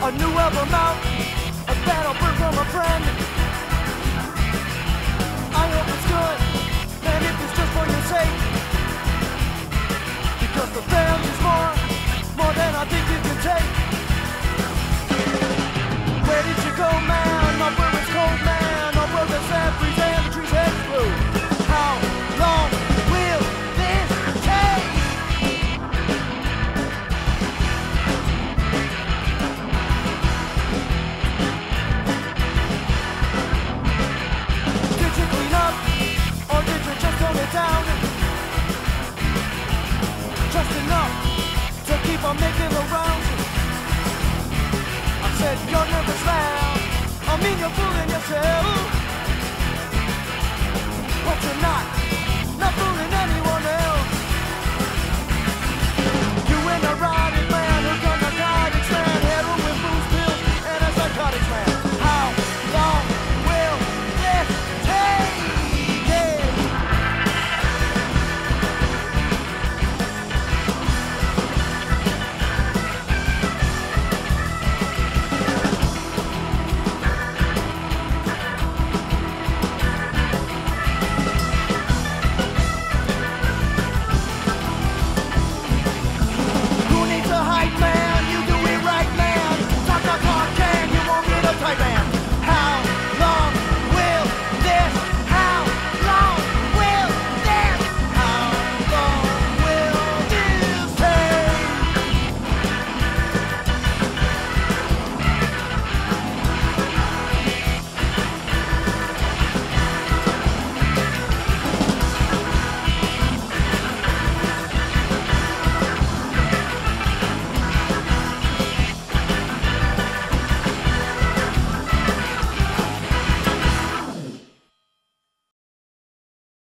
a new album out, a battle bird from a friend. I hope it's good, and if it's just for your sake, because the failure's more than I think you can take. Where did you go, man? Up where it's cold, man. Up where the sand freeze and the trees head blue. How long will this take? Did you clean up, or did you just tone it down? Just enough to keep on making the rounds. I said you're nervous now, I mean you're fooling yourself. But you're not,